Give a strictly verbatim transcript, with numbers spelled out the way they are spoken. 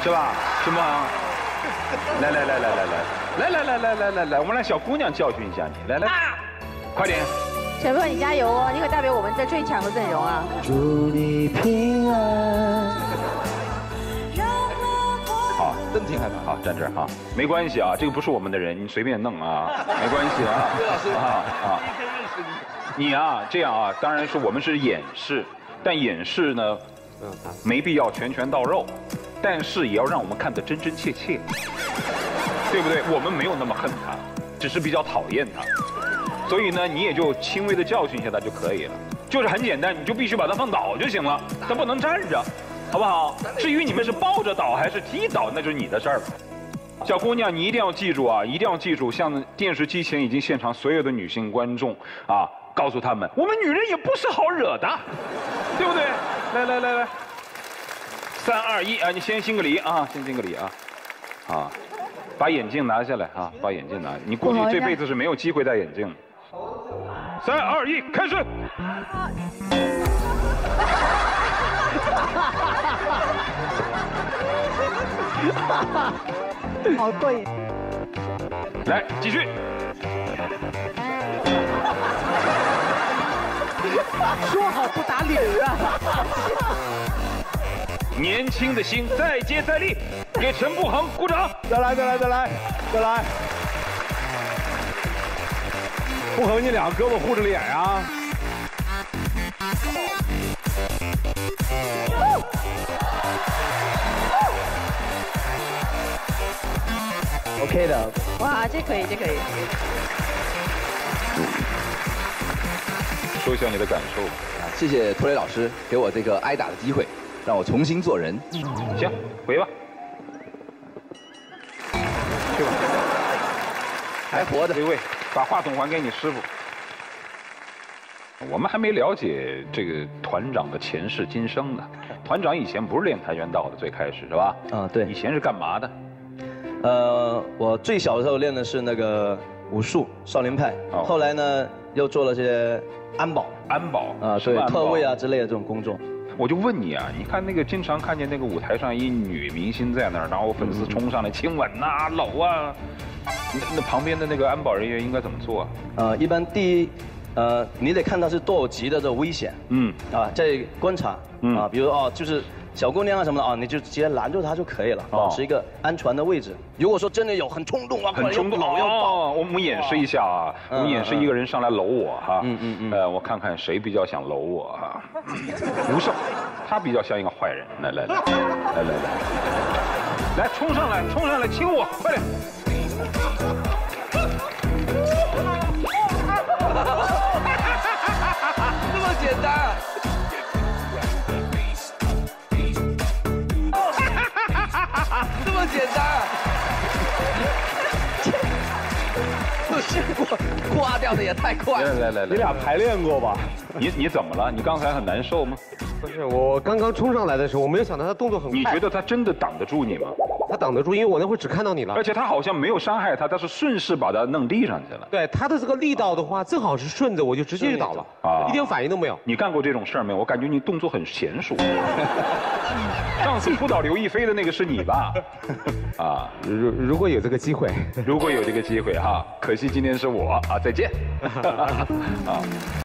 是吧？行不行？来来来来来来来来来来来来来，我们让小姑娘教训一下你，来来，快点。 小朋友，你加油哦！你可代表我们的最强的阵容啊！ 祝你平安。 好，真挺害怕。好，站这儿哈，没关系啊，这个不是我们的人，你随便弄啊，没关系啊。 刘老师啊啊，你啊，这样啊，当然是我们是演示，但演示呢，没必要拳拳到肉，但是也要让我们看得真真切切，对不对？我们没有那么恨他，只是比较讨厌他。 所以呢，你也就轻微的教训一下他就可以了，就是很简单，你就必须把他放倒就行了，他不能站着，好不好？至于你们是抱着倒还是踢倒，那就是你的事儿了。小姑娘，你一定要记住啊，一定要记住，向电视机前以及现场所有的女性观众啊，告诉他们，我们女人也不是好惹的，对不对？来来来来，三二一啊，你先敬个礼啊，先敬个礼啊，啊，把眼镜拿下来啊，把眼镜拿下来，你估计这辈子是没有机会戴眼镜的。 三二一，开始！ 好过瘾。 来，继续。 说好不打脸啊！ 年轻的心再接再厉，给陈步航鼓掌！ 再来，再来，再来，再来！不恒，你两个胳膊护着脸呀！ OK 的。 哇，这可以，这可以。 说一下你的感受吧。 谢谢托雷老师给我这个挨打的机会，让我重新做人。 行，回吧。去吧。 还活着。 微微，把话筒还给你师傅。我们还没了解这个团长的前世今生呢。团长以前不是练跆拳道的，最开始是吧？ 啊，对。 以前是干嘛的？ 呃，我最小的时候练的是那个武术少林派，哦、后来呢又做了些安保， 安保啊，对，特卫啊之类的这种工作。 我就问你啊，你看那个经常看见那个舞台上一女明星在那儿，然后粉丝冲上来亲吻呐、啊、搂啊，那那旁边的那个安保人员应该怎么做啊？ 呃，一般第一，呃，你得看到是多少级的这个危险，嗯，啊，在观察，嗯啊，比如哦，就是。 小姑娘啊什么的啊，你就直接拦住她就可以了，保持一个安全的位置。如果说真的有很冲动啊， 很冲动要抱，我们演示一下啊，我们演示一个人上来搂我哈，嗯嗯嗯，呃，我看看谁比较想搂我哈，吴胜，他比较像一个坏人，来来来，来来来，来冲上来，冲上来亲我，快点！ 这么简单。 这么简单，这结果挂掉的也太快了。 来来来， 你俩排练过吧？ 你你怎么了？你刚才很难受吗？ 不是，我刚刚冲上来的时候，我没有想到他动作很快。 你觉得他真的挡得住你吗？ 他挡得住，因为我那会儿只看到你了。 而且他好像没有伤害他，他是顺势把他弄地上去了。 对，他的这个力道的话，正好是顺着，我就直接就倒了，啊，一点反应都没有。 你干过这种事儿没有？我感觉你动作很娴熟。上次扑倒刘亦菲的那个是你吧？啊， 如如果有这个机会， 如果有这个机会哈，可惜今天是我啊，再见。啊。